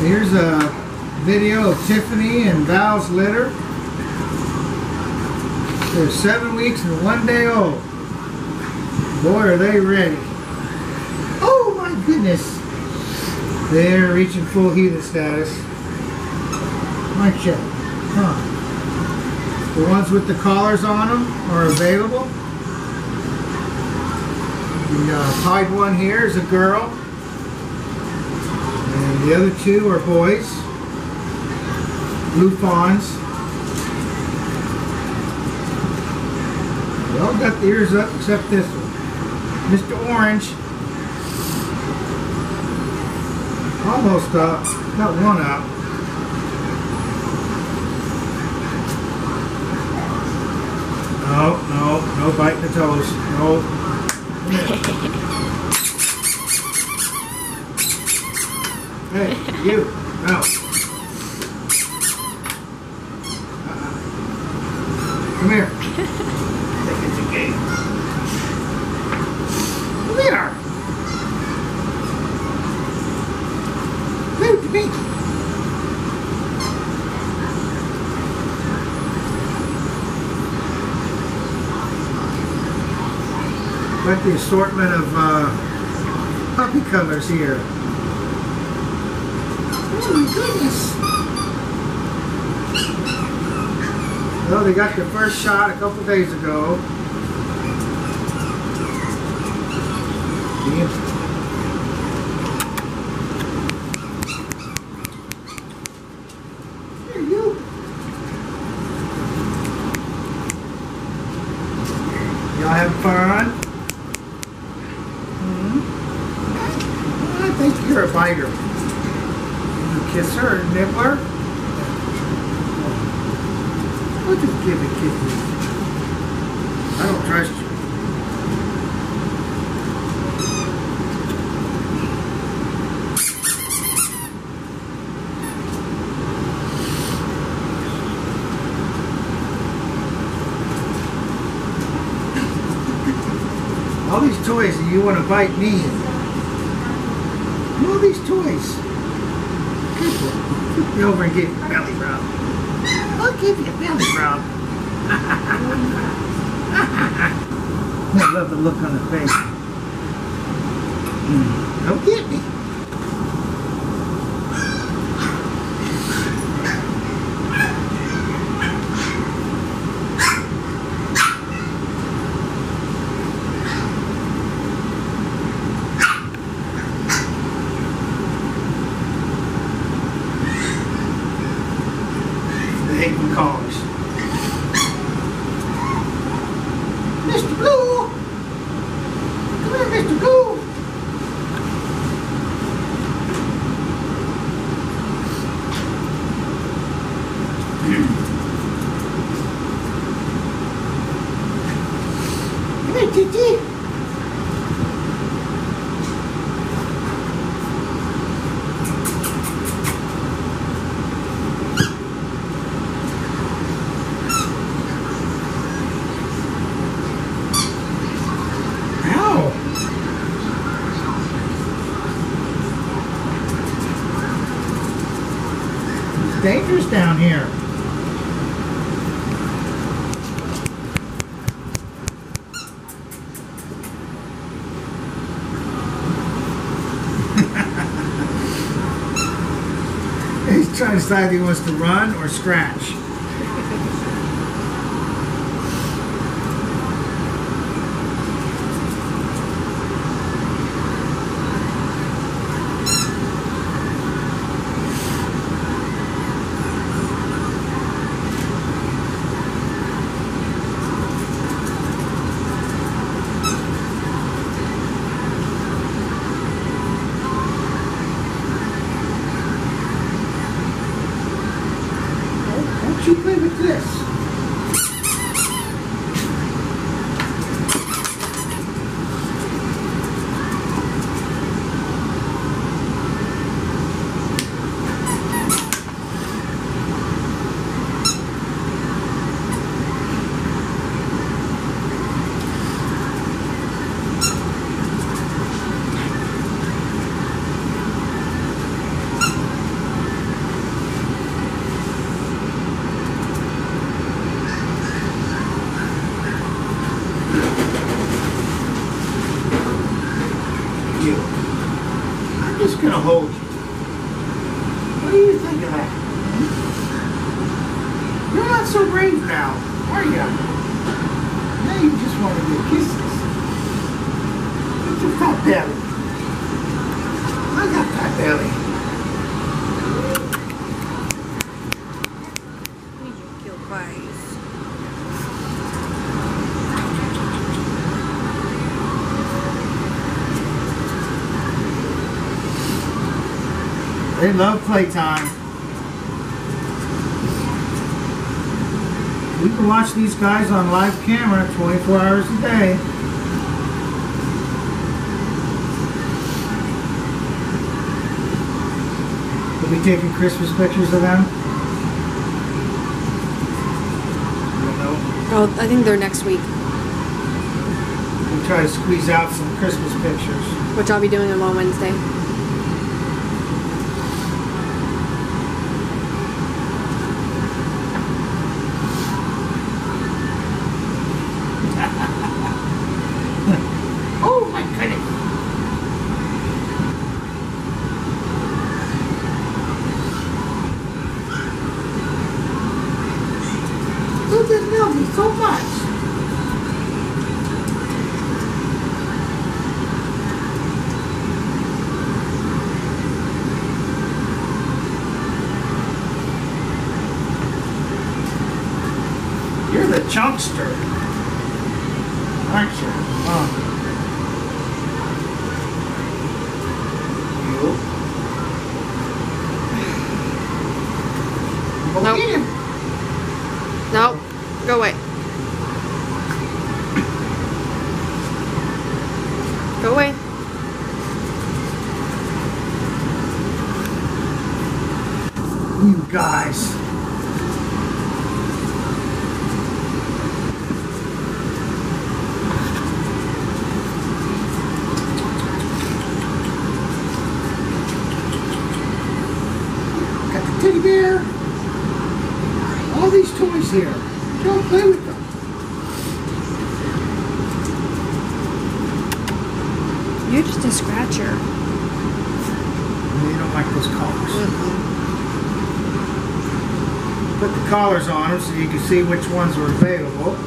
Here's a video of Tiffany and Val's litter. They're 7 weeks and 1 day old. Boy, are they ready. Oh my goodness. They're reaching full heated status. Might check. Huh. The ones with the collars on them are available. The pied one here is a girl. And the other two are boys. Blue fawns. They all got the ears up except this one. Mr. Orange. Almost up. Got one up. No biting the toes. No. Hey, you. No. Come here. Think it's a game. Come here. Move to me. Got the assortment of puppy colors here. Oh my goodness. Well, they got their first shot a couple days ago. Yeah. Here you. Y'all having fun? I think you're a biter. You kiss her, a nibbler? I'll just give it kisses. I don't trust you. All these toys and you want to bite me. All these toys. Flip me over and give you a belly rub. I'll give you a belly rub. I love the look on the face. Don't get me. Cars. Mr. Blue! Come here, Mr. Blue! Come here, Titi! Dangerous down here. He's trying to decide if he wants to run or scratch. You play with this. gonna hold you. What do you think of that? You're not so brave now, are you? Now you just want to get kisses. Look at your fat belly. I got fat belly. They love playtime. We can watch these guys on live camera 24 hours a day. We'll be taking Christmas pictures of them. Oh, I think they're next week. We'll try to squeeze out some Christmas pictures. Which I'll be doing them on Wednesday. Oh my goodness. You just love me so much. You're the chunkster, aren't you? Huh? You? Nope. Eat him. Nope. Go away. Go away. You guys. Got the teddy bear. All these toys here. Don't play with them. You're just a scratcher. You don't like those collars. Put the collars on them so you can see which ones are available.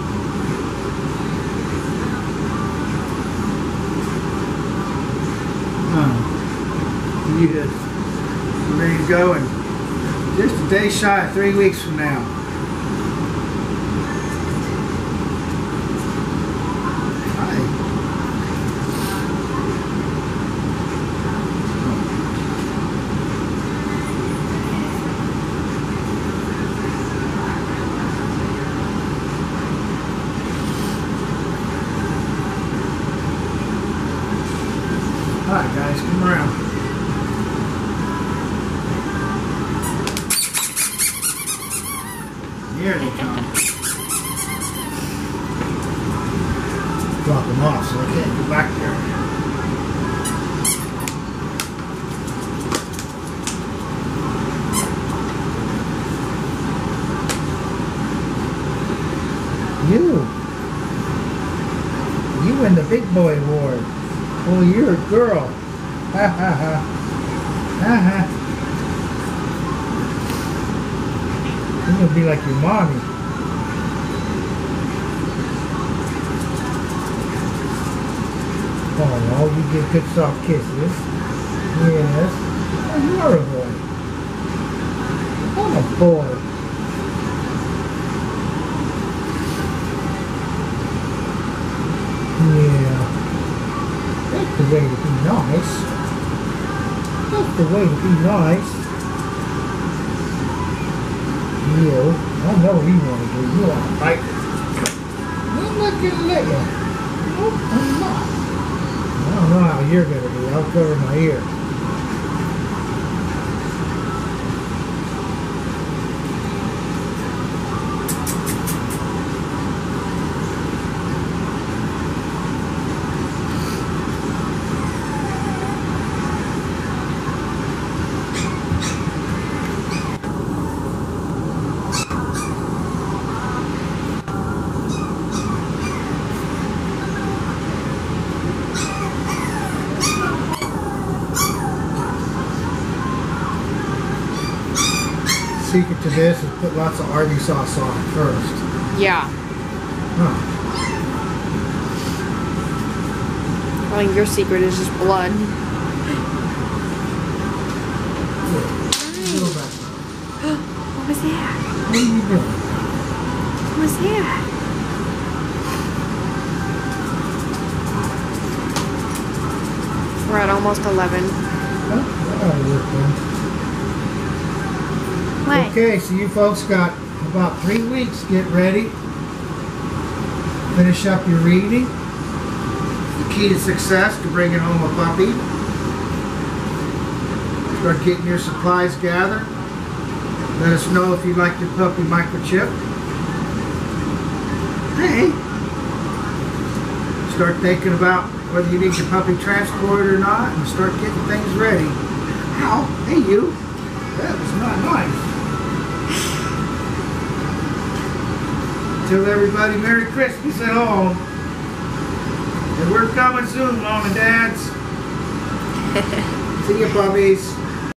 You ready to go? And just a day shy of 3 weeks from now. Hi. Alright guys, come around. Here they come. Drop them off so I can't go back there. You win the big boy award. Oh, you're a girl. Ha ha ha. Ha ha. You're gonna be like your mommy. Oh, no, you get good soft kisses. Yes. Oh, you are a boy. I'm a boy. Yeah. That's the way to be nice. That's the way to be nice. You, I know what you want to do. You want to fight. I'm not going to let you. Nope, I'm not. I don't know how you're going to be. I'll cover my ear. secret to this is put lots of Arby's sauce on it first. Yeah. Huh. I think your secret is just blood. Go back. What was that? What are you doing? What was that? We're at almost 11. Oh, that ought to work then. What? Okay, so you folks got about 3 weeks. Get ready. Finish up your reading. The key to success to bringing home a puppy. Start getting your supplies gathered. Let us know if you'd like your puppy microchipped. Hey! Start thinking about whether you need your puppy transported or not, and start getting things ready. Ow! Hey you! That was not nice. Tell everybody Merry Christmas at home. And we're coming soon, Mom and Dads. See you, puppies.